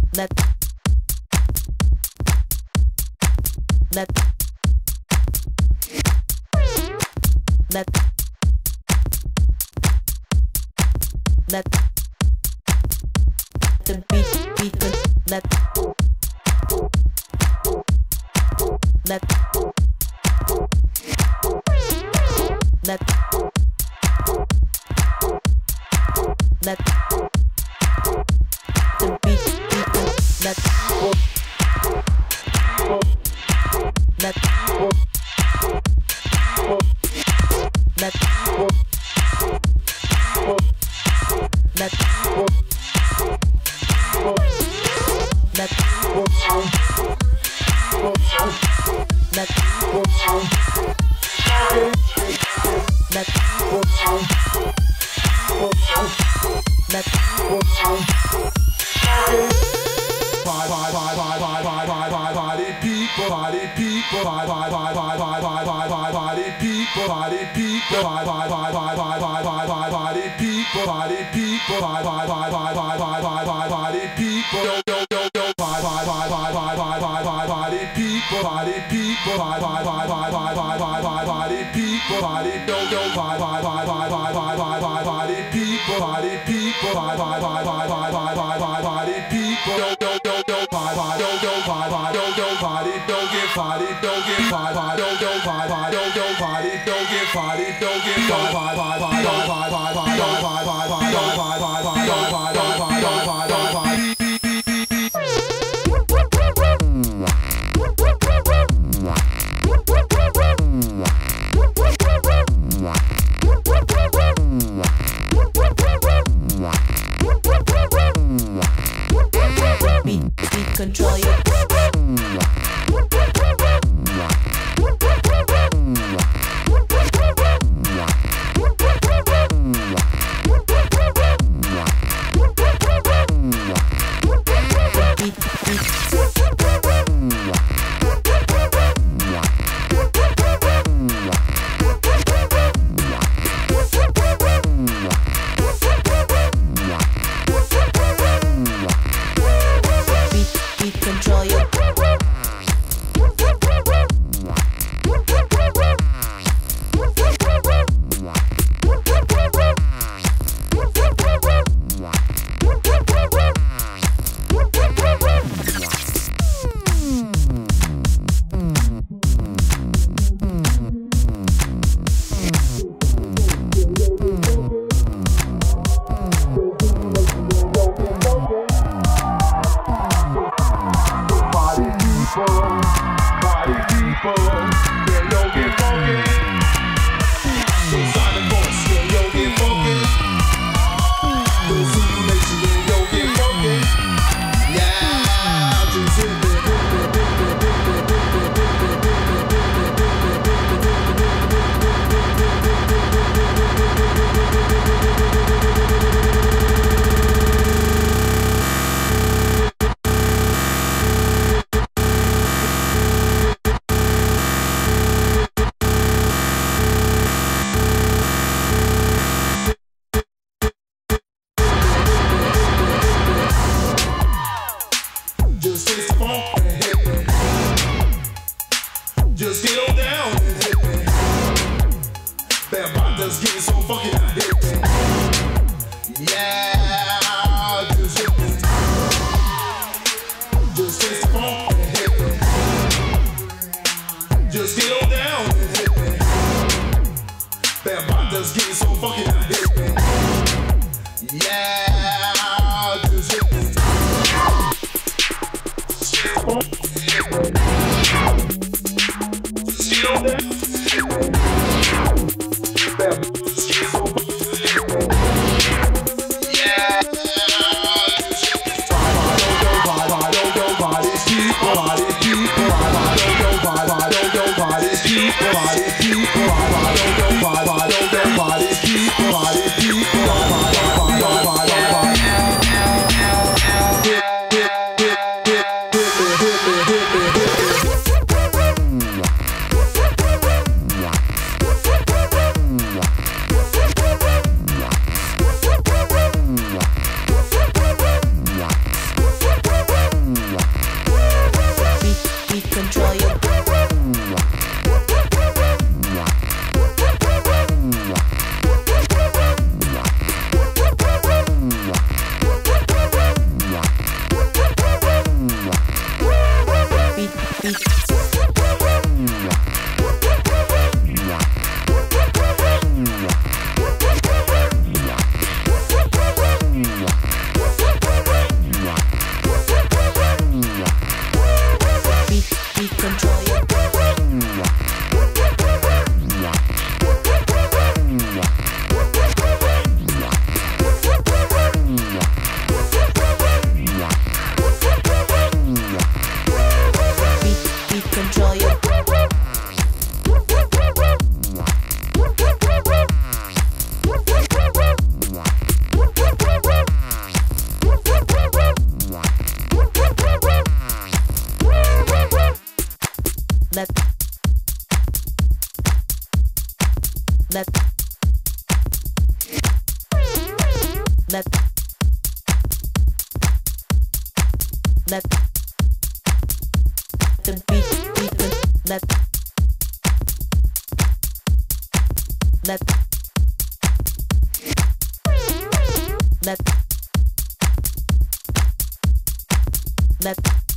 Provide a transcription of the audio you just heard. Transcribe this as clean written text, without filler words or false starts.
let let let let the beat let let let let the beat let let let let let control your control your Just get on down and hit me. That body's getting so funky now. Hit me. Yeah, just hit me. Just taste the funk and hit me. Just get on down and hit me. That body's getting so funky now. Hit me. Yeah, just hit me. Just taste the funk and hit me. let let let let the beat let let let